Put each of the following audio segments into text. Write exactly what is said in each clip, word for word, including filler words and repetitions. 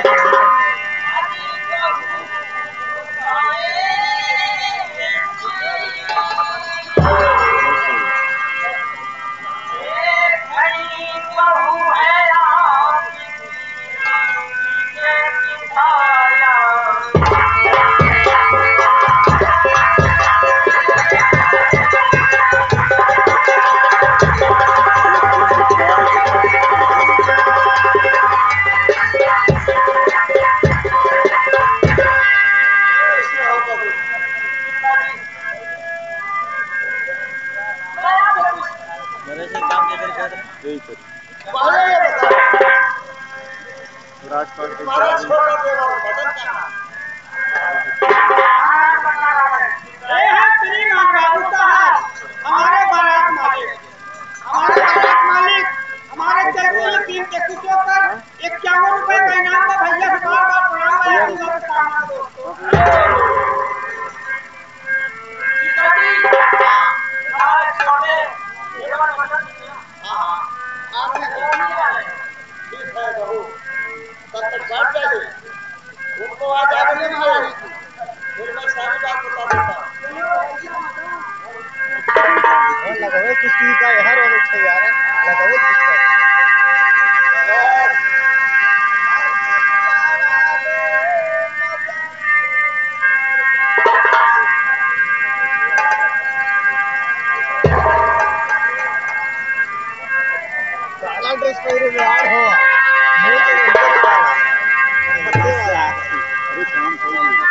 इक्यावन रुपए का इनाम था भैया से बार बार प्रणाम भैया उनको आज आगे महाराज फिर मैं सारी बात बता देता हूँ। लगावे किसी का हर और उठे यार लगावे किसका काला ड्रेस पहने में यार हो मुझे तो नहीं वाला मत्ते वाला अरे काम कोई नहीं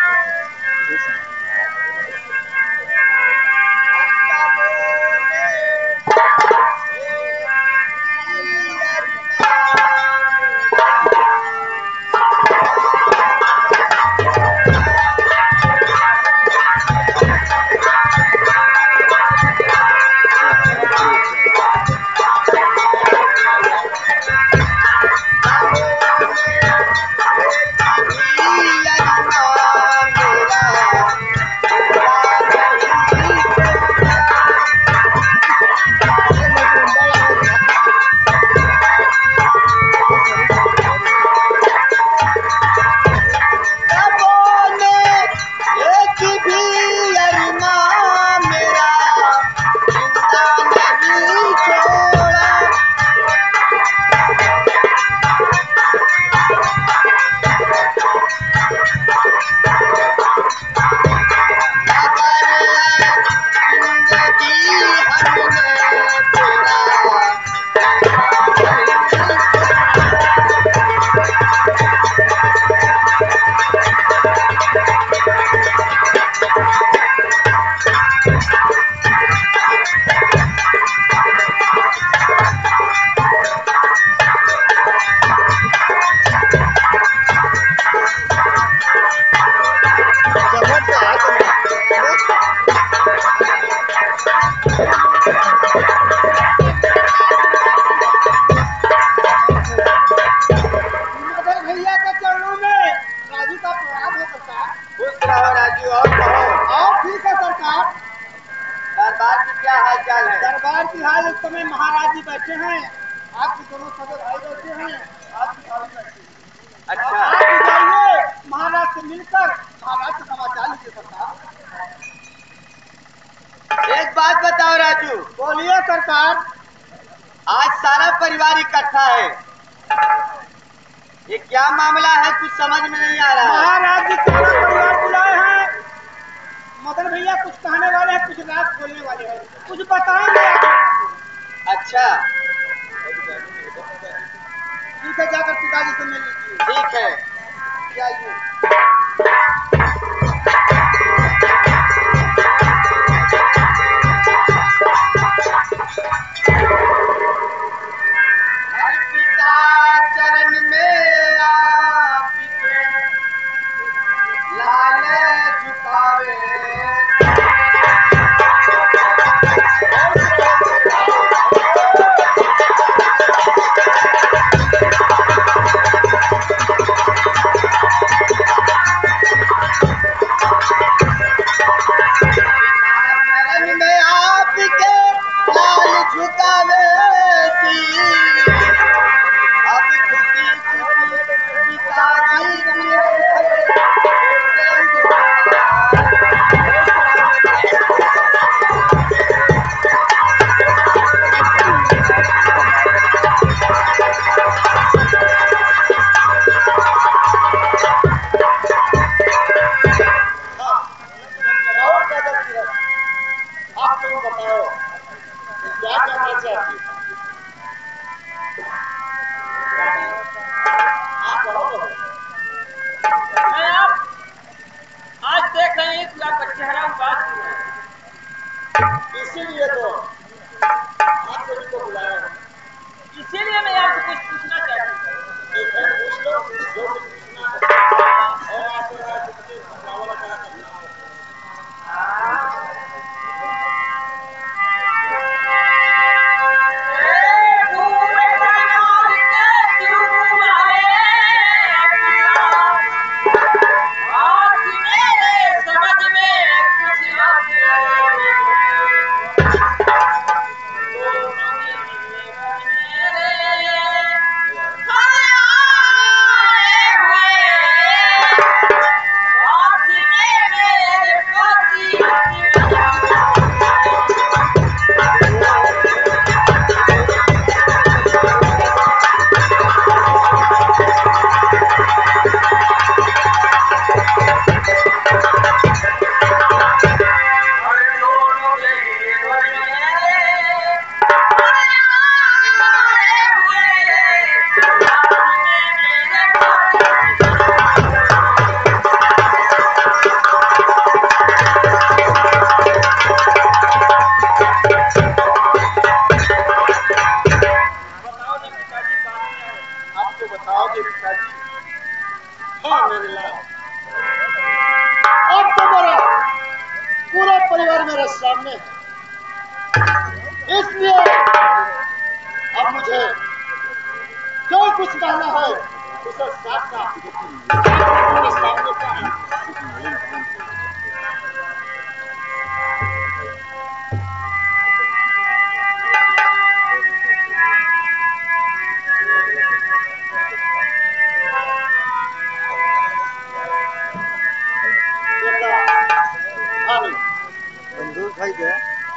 दरबार की हाल इस समय महाराज जी बैठे हैं आपके दोनों सगे भाई बैठे हैं आपकी भाभी बैठे हैं। अच्छा आप भी जाइए महाराज से मिलकर महाराज से समाचार लीजिए सरकार। एक बात बताओ राजू। बोलिए सरकार। आज सारा परिवार इकट्ठा है ये क्या मामला है कुछ समझ में नहीं आ रहा। महाराज जी सारा परिवार बुलाए हैं मदन भैया कुछ कहने वाले हैं कुछ रात बोलने वाले हैं कुछ बताएंगे। अच्छा ठीक है जाकर पिताजी से मिल लीजिए। ठीक है जाइए। पिता चरण में आपके लाल झुकावे इसीलिए तो आपको भी तो बुलाया है। इसीलिए मैं आपसे कुछ पूछना चाहती हूँ। ठीक है, पूछ लो जो कुछ पूछना है। और आते हैं जिसके मुकाबला करा करना है। आपको बताओगे पिताजी? हाँ मेरे लाल, अब तो मेरा पूरा परिवार मेरे सामने है, इसलिए अब मुझे जो कुछ कहना है उसे साफ साफ मेरे सामने कहा। बंदूक भाई दे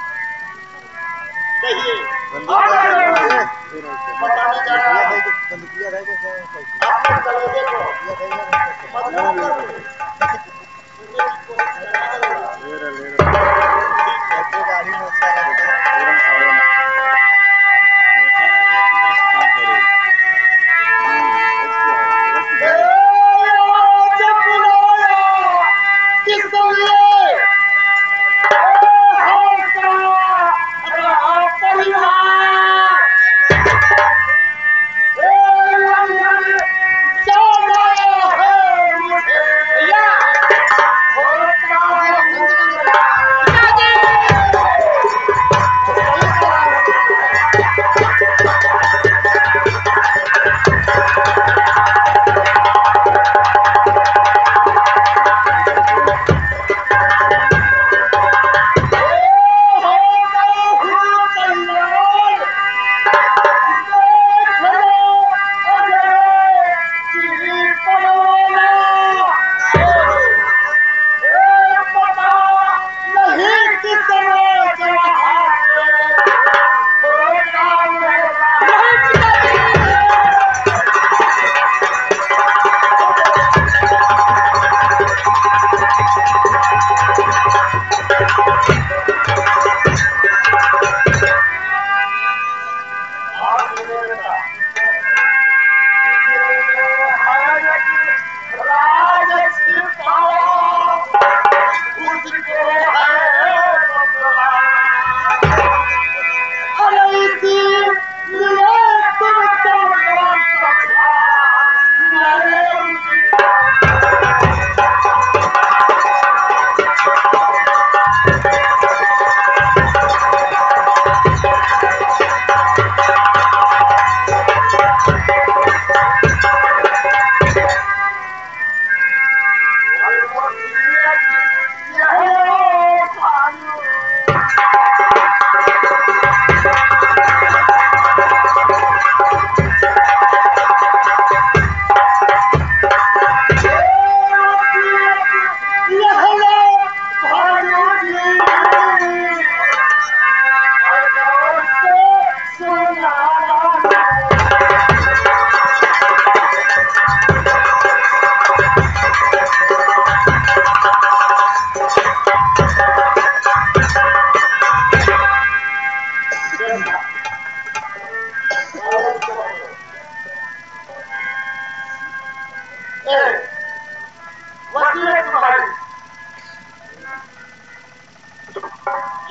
कहिए बताने बताने जा रहा है बंदूकिया भाई को आपके कलेजे को मजबूत करो। ले ले ले गाड़ी में अच्छा रहता है।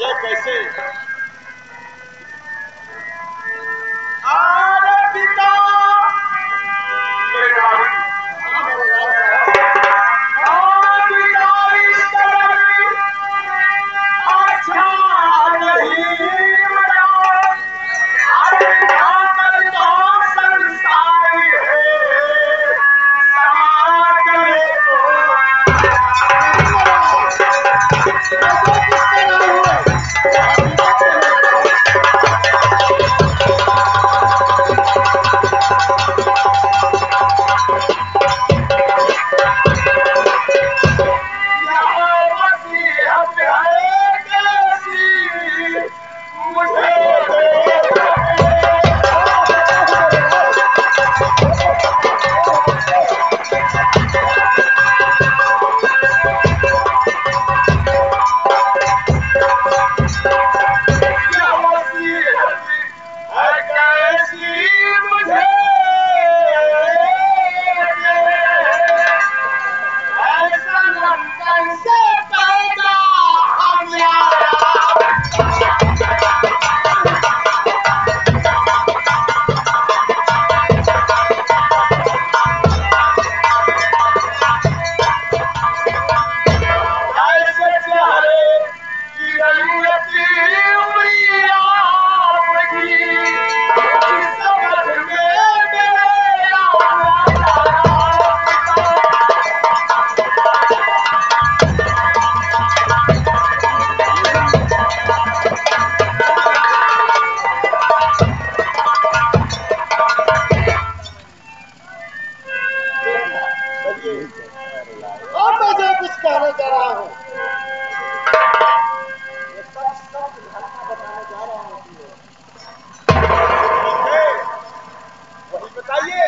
ये कैसे? आरे पिता मेरे भाई, आज तारीख कदमी अच्छा नहीं बना। अरे जाकर तो संसार है समाज में तो और मैं जो कुछ कहने जा रहा हूँ ये सब सब घटना बताने जा रहा हूँ। वही बताइए।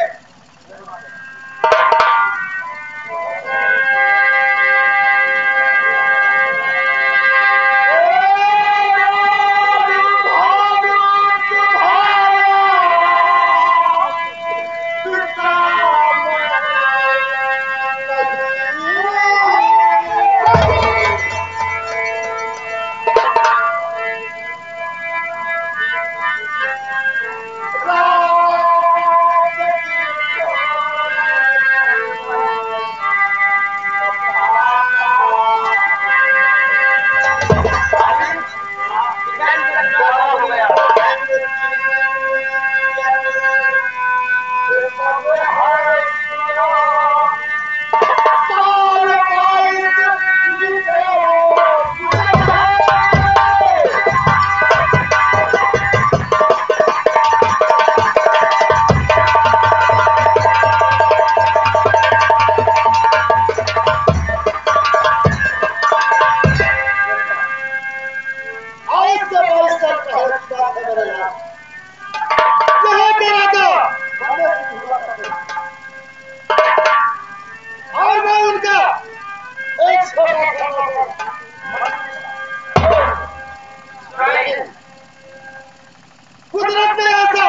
कुदरत ने ऐसा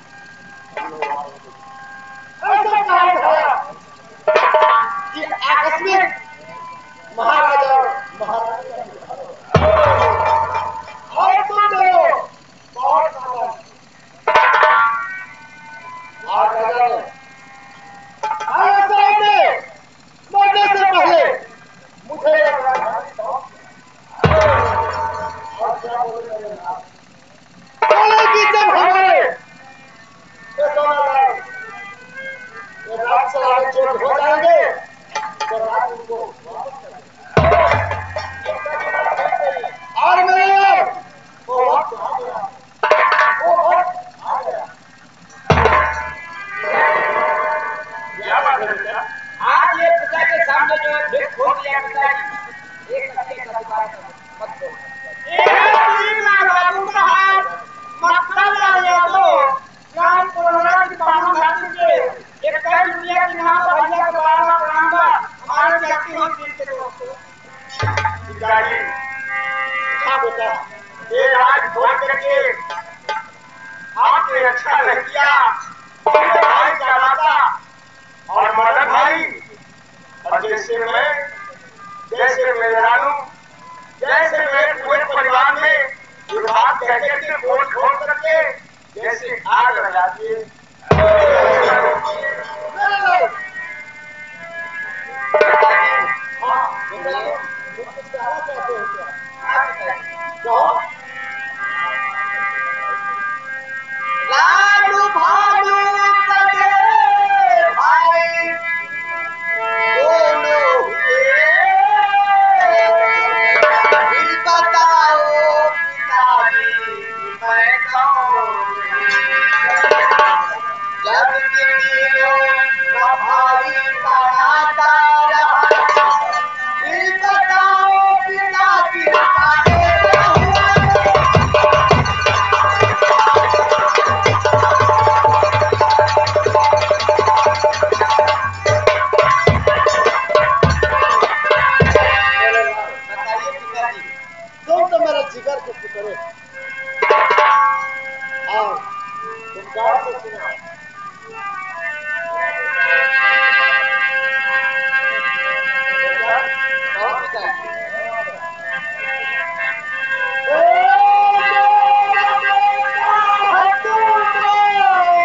ऐसा कहा है कि आकस्मिक महाराजा महाराजा और तुम दोनों बहुत सावधान। और राजा ने आया में मरने से पहले मुझे और क्या बोले कि जब हमारे रात से चोट हो जाएंगे तो रात उनको और मेरे वो वक्त आ गया, वो वक्त आ गया। क्या बात है बेटा? आज ये पिता के सामने जो है फिर खोल दिया पिताजी, एक सत्य का बात मत करो। एक बाबू साहब मक्खन लाया तो राम कोरोना की पावन घाटी के एक कई दुनिया की नाम का भैया के बार बार प्रणाम बा हमारे जाति हो दिल के दोस्तों। पिताजी, हाँ बेटा, ये राज भोग करके आपने अच्छा नहीं किया। मेरे भाई का रास्ता और मदन भाई और जैसे मैं, जैसे मेरे रानू, जैसे मेरे पूरे परिवार में के जैसे आग लगा दिए। हाँ, बेटा, तुम कुछ कहना चाहते हो क्या? कहो। लाडू भालू सगे भाई दोनों हुए, फिर बताओ पिताजी मैं कौन? जब तीनों का भाई बनाता रहा, फिर बताओ पिताजी काटे हुए। बताइए पिताजी। तुम तो मेरे जिगर के टुकड़े। आओ, तुम गौर से सुनो। बेटा, कहो पिताजी। ओ मेरा बेटा है तुम्हें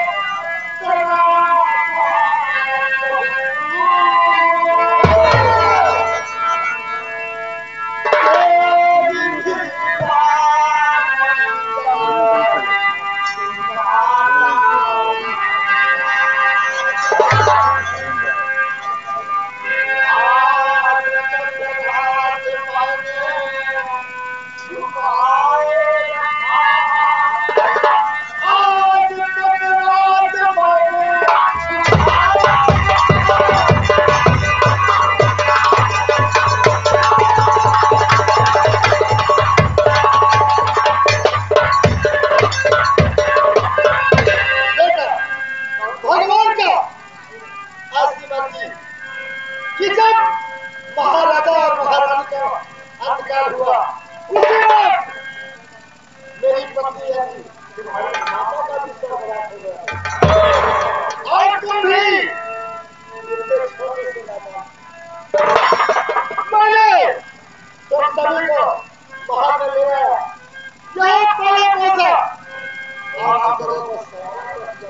भगवान का आशीर्वाद थी कि जब महाराजा और महारानी का अंतकाल हुआ, उसी वक्त मेरी पत्नी यानी तुम्हारी माता का भी स्वर्गवास हो गया। और तुम भी इतने छोटे से नादान। मैंने तुम सभी को बाहर में ले आया, यहाँ पला पोसा और आप लोगों को सयाना कर दिया।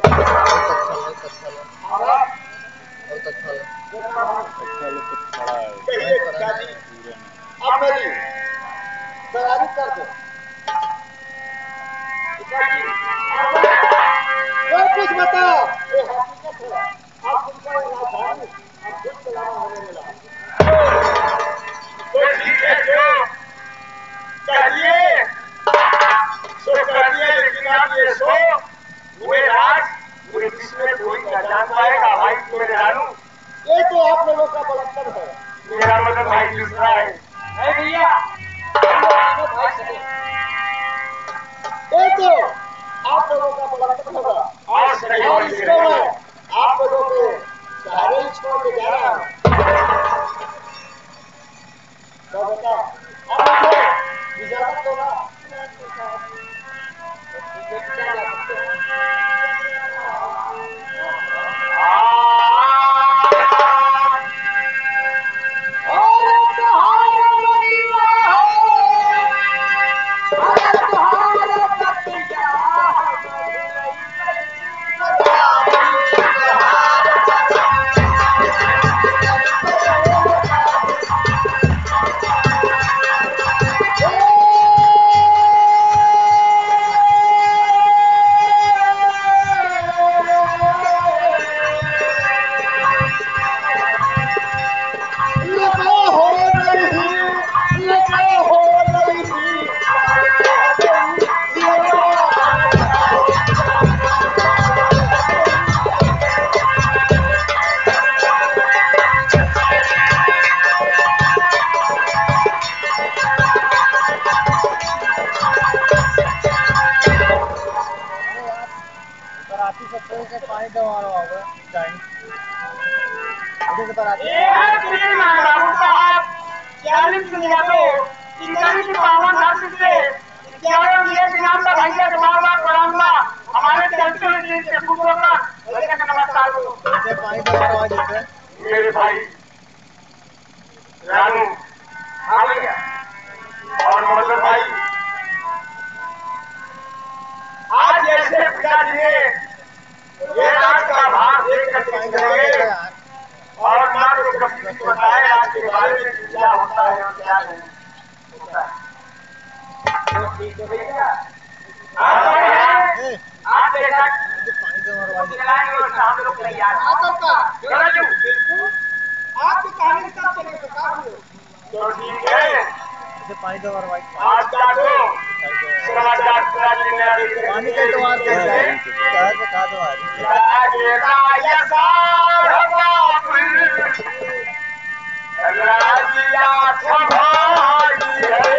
कहिए पिताजी, अब मेरी तैयारी कर दो। पिताजी कोई कुछ बताओ, ये हकीकत है। आप तुमको ये राजधानी अब खुद चलाना होने मिला। तो ठीक है, जो कहिए सो कहिए, लेकिन आप ये सो हुए राज मुझे जिसमें कोई न जान पाएगा। भाई मेरे रानू, ये तो आप लोगों का बलत्तर है। मेरा मतलब भाई दूसरा है। नहीं भैया, हम लोग तीनों भाई सगे। ये तो आप लोगों का बलत्तर होगा। और सही और होने इसको से मैं आप लोगों के सहारे ही छोड़ के जा रहा हूँ। तो बेटा, अब मुझे इजाजत दो ना। ठीक है पिता, जा सकते हैं। और तुम्हारा बतिया है, और तुम्हारा बतिया लगा हो नहीं, लगा हो नहीं, लगा बराती से खोल के पानी दवा रहा होगा जाएंगे। इधर से बराती ये है श्री नारायण साहब चालीस यादव चिकनी की पावन धरती से इक्यावन ये नाम का भैया के बार बार प्रणाम। हमारे चलते हुए दिन से खुश होकर भैया का नमस्कार दो। इधर पानी दवा रहा जैसे मेरे भाई रानू, हाँ भैया, और मतलब भाई आज पिताजी ने ये राज का भार देख करके गए और ना तो कभी कुछ बताया राज के बारे में क्या होता है और क्या नहीं होता है। तो ठीक है भैया, आप बड़े हैं, आप जैसा चलाएंगे और हम लोग तैयार हैं। हाँ सरकार, क्यों राजू? बिल्कुल आपके कहने के साथ चलेंगे सरकार हम लोग। तो ठीक है, पानी दो और वाइट आज का तो समाचार पिताजी ने अभी पानी का तो आज जैसे कहा तो कहा तो आज राजे रायसा भगवान राजिया संभाली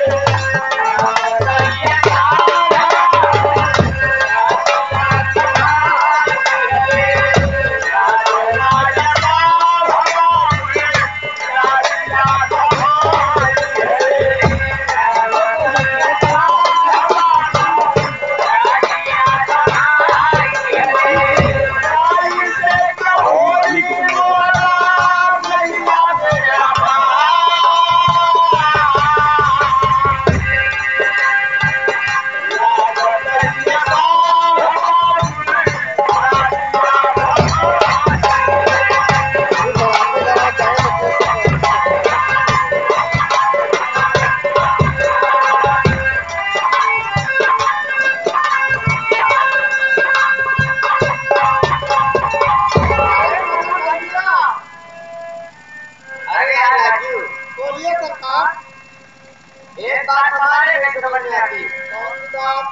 बोलिए सरकार। एक बात हमारे नहीं समझ में आती, कौन सी बात?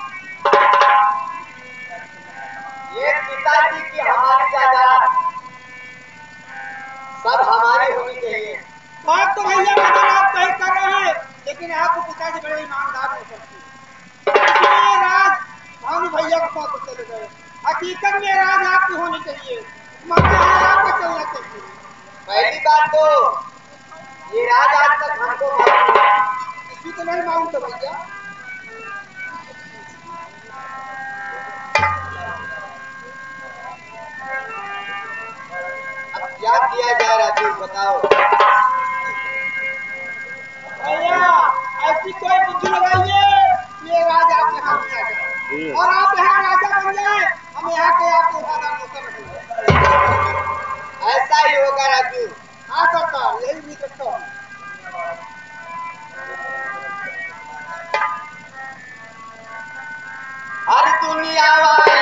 ये पिताजी की हमारी जायदाद सब हमारी होनी चाहिए। बात तो भैया मदन आप सही कर रहे हैं, लेकिन आपके पिताजी बड़े ईमानदार हो सकते हैं, इसलिए राज भानु भैया के पास चले गए। हकीकत में राज आपकी होनी चाहिए, मगर आपको चलना चाहिए। पहली बात तो ये राज आज तक हमको मालूम नहीं। किसी को नहीं मालूम तो भैया अब क्या किया जाए राजू बताओ। भैया ऐसी कोई बुद्धि लगाइए ये राज आपके हाथ में आ जाए और आप यहाँ राजा बन जाए, हम यहाँ के आपके वफादार नौकर रहेंगे। ऐसा ही होगा राजू। हाँ सरकार, यही उम्मीद रखता हूँ। हर दुनिया वाले